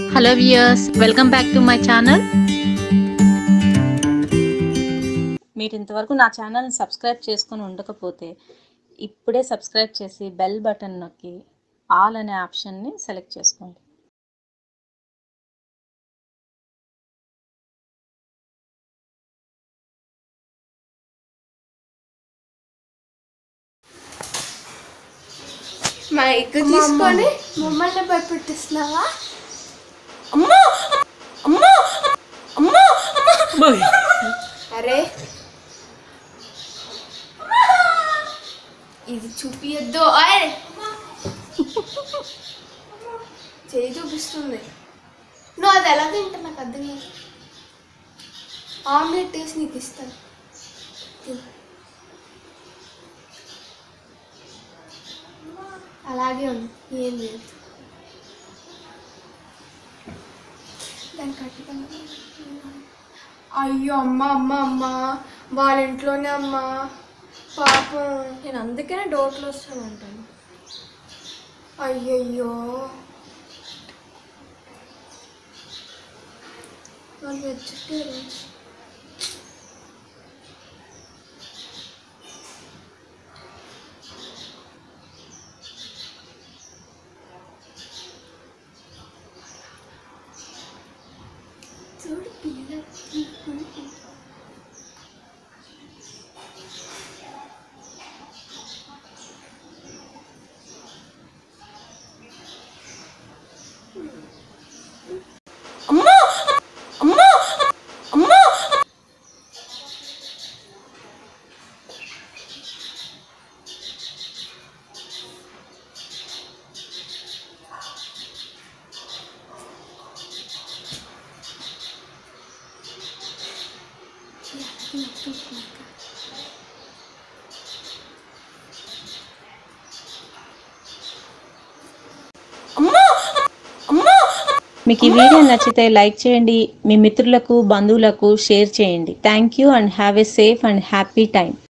Hello viewers, welcome back to my channel. మీరు ఇంతవరకు నా ఛానల్ని సబ్స్క్రైబ్ చేసుకొని ఉండకపోతే ఇప్పుడే సబ్స్క్రైబ్ చేసి బెల్ బటన్ నొక్కి ఆల్ అనే ఆప్షన్ని సెలెక్ట్ చేసుకోండి. మైక్ తీసుకొని మమ్మల్ని భయపెట్టిస్తున్నావా? అరే ఇది చూపియద్దు. చేయి చూపిస్తుంది. నువ్వు అది ఎలా తింటా నాకు అర్థం కాదు. ఆమ్లెట్ వేసి నీకు ఇస్తాను. అలాగే ఉంది, ఏం లేదు. దాని కట్టుకుని అయ్యో అమ్మ అమ్మ అమ్మ వాళ్ళ ఇంట్లోనే అమ్మ పాపం. నేను అందుకనే డోర్లు వస్తాను అంటాను. అయ్యయ్యో వాళ్ళు వచ్చారు. చూడు పిల్లలు మీకు ఈ వీడియో నచ్చితే లైక్ చేయండి, మీ మిత్రులకు బంధువులకు షేర్ చేయండి. Thank you and have a safe and happy time.